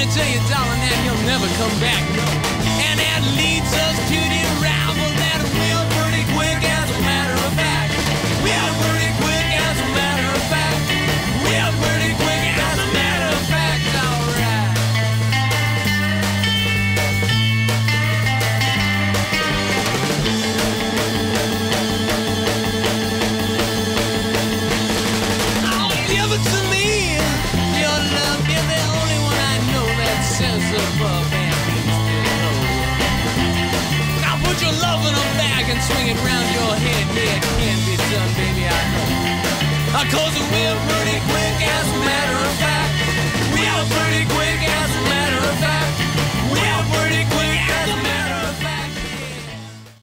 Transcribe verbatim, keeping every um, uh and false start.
me tell you, darling, that he'll never come back, no. And that leads us to the arrival that we're pretty quick, as a matter of fact. We're pretty quick, as a matter of fact. We're pretty quick, as a matter of fact, alright. Oh, give it to me, your love, you're the only one I know that sense above and means below. Now put your love in a bag and swing it round your head. Yeah, it can be done, baby, I know. Cause we're pretty quick, as a matter of fact. We are pretty quick.